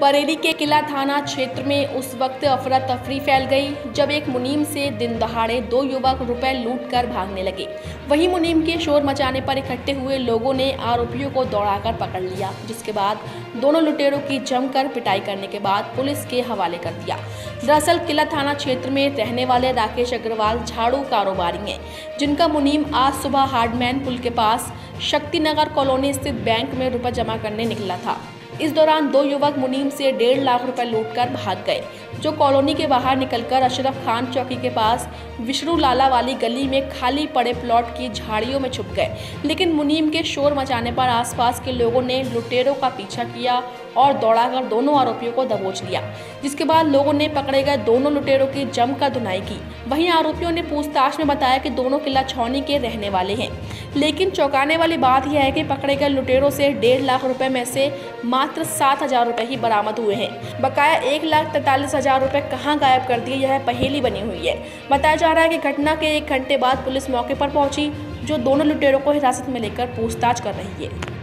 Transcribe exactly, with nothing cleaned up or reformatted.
बरेली के किला थाना क्षेत्र में उस वक्त अफरा तफरी फैल गई जब एक मुनीम से दिन दहाड़े दो युवक रुपए लूटकर भागने लगे। वहीं मुनीम के शोर मचाने पर इकट्ठे हुए लोगों ने आरोपियों को दौड़ाकर पकड़ लिया, जिसके बाद दोनों लुटेरों की जमकर पिटाई करने के बाद पुलिस के हवाले कर दिया। दरअसल किला थाना क्षेत्र में रहने वाले राकेश अग्रवाल झाड़ू कारोबारी हैं, जिनका मुनीम आज सुबह हार्डमैन पुल के पास शक्तिनगर कॉलोनी स्थित बैंक में रुपए जमा करने निकला था। इस दौरान दो युवक मुनीम से डेढ़ लाख रुपए लूटकर भाग गए, जो कॉलोनी के बाहर निकलकर अशरफ खान चौकी के पास विष्णु लाला वाली गली में खाली पड़े प्लॉट की झाड़ियों में छुप गए। लेकिन मुनीम के शोर मचाने पर आसपास के लोगों ने लुटेरों का पीछा किया और दौड़ाकर दोनों आरोपियों को दबोच लिया, जिसके बाद लोगों ने पकड़े गए दोनों लुटेरों की जमकर धुनाई की। वहीं आरोपियों ने पूछताछ में बताया कि दोनों किला छौनी के रहने वाले हैं। लेकिन चौंकाने वाली बात यह है कि पकड़े गए लुटेरों से डेढ़ लाख रुपए में से मात्र सात हजार रुपए ही बरामद हुए हैं। बकाया एक लाख तैंतालीस हजार रुपए कहाँ गायब कर दिए, यह पहेली बनी हुई है। बताया जा रहा है कि घटना के एक घंटे बाद पुलिस मौके पर पहुंची, जो दोनों लुटेरों को हिरासत में लेकर पूछताछ कर रही है।